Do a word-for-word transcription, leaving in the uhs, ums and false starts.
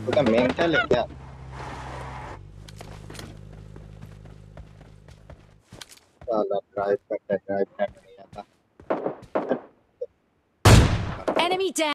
तो क्या मेंटल है क्या? साला ड्राइव करता है, ड्राइव करने नहीं आता। Enemy down.